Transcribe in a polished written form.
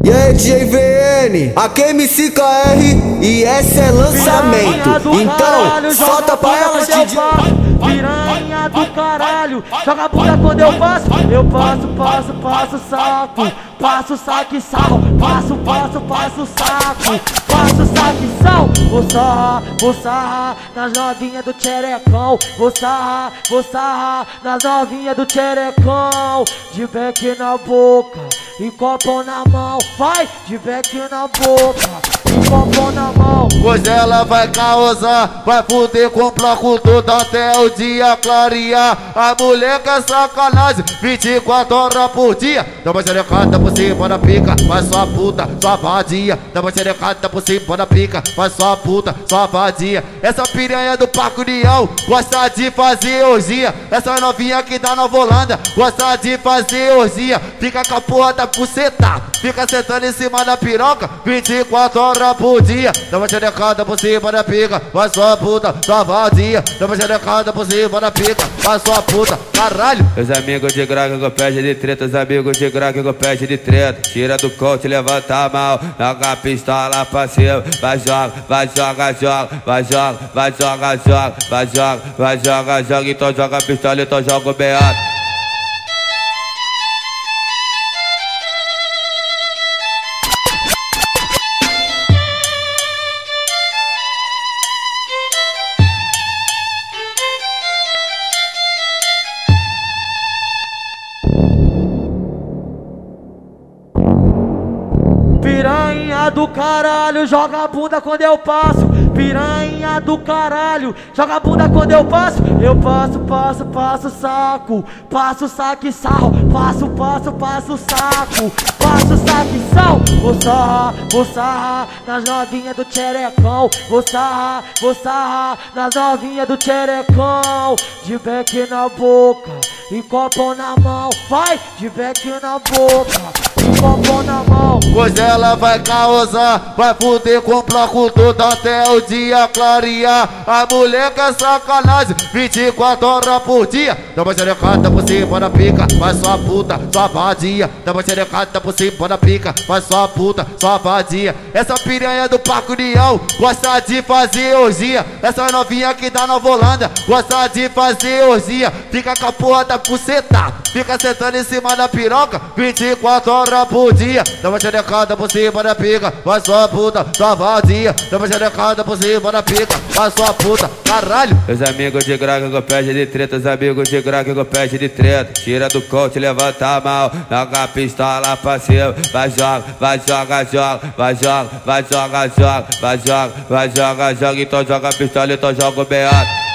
E aí, DJ VN, aqui é MCKR e esse é lançamento. Então, solta pra elas, DJ. Piranha do caralho, joga a bunda quando eu passo. Eu passo saco. Passo saque sal, passo saco. Passo saque sal. Vou sarrar nas novinhas do tcherecão. Vou sarrar nas novinhas do tcherecão. De beck na boca e copo na mão. Vai, de beck na boca e copo na mão. Pois ela vai causar, vai fuder com o bloco todo até o dia clarear. A mulher quer sacanagem, 24 horas por dia. Dá uma xerecada por cima da pica, faz sua puta, sua vadia. Dá uma xerecada por cima da pica, faz sua puta, sua vadia. Essa piranha do Parque União gosta de fazer orgia. Essa novinha que dá na Volanda gosta de fazer orgia. Fica com a porra da buceta, fica sentando em cima da piroca 24 horas por dia. Dá uma xerecada por cima da pica, faz sua puta, sua vadia. Dá uma xerecada por cima da pica, faz sua puta, caralho. Os amigos de graca com pede de treta, os amigos de graca com pede de treta. Tira do coach, levanta a mão, joga a pistola pra cima. Vai joga, vai joga, joga, vai joga, vai joga, joga, vai joga, vai joga, joga. Então joga a pistola, então joga o beato. Piranha do caralho, joga a bunda quando eu passo. Piranha do caralho, joga a bunda quando eu passo. Eu passo saco. Passo saque sal, passo saco. Passo saque sal. Vou sarrar nas novinhas do tcherecão. Vou sarrar nas novinhas do tcherecão. De beck na boca e copo na mão. Vai, de beck na boca e copo na mão. Pois ela vai causar, vai fuder com o bloco todo até o dia clarear. A mulher quer sacanagem, 24 horas por dia. Dá uma xerecada por cima da pica, faz sua puta, sua vadia. Dá uma xerecada por cima da pica, faz sua puta, sua vadia. Essa piranha do Parque União gosta de fazer orgia. Essa novinha que dá na Volanda gosta de fazer orgia. Fica com a porra da buceta, fica sentando em cima da piroca 24 horas por dia. Dá uma xerecada por cima da pica, faz sua puta, sua vadia. Dá uma xerecada por cima da pica, faz sua puta, caralho. Os amigos de graca com pede de treta, os amigos de graca com pede de treta. Tira do coach, levanta a mão, joga a pistola pra cima. Vai joga, vai joga, joga, vai joga, vai joga, joga, vai joga, vai joga, joga. Então joga a pistola, então joga o beato.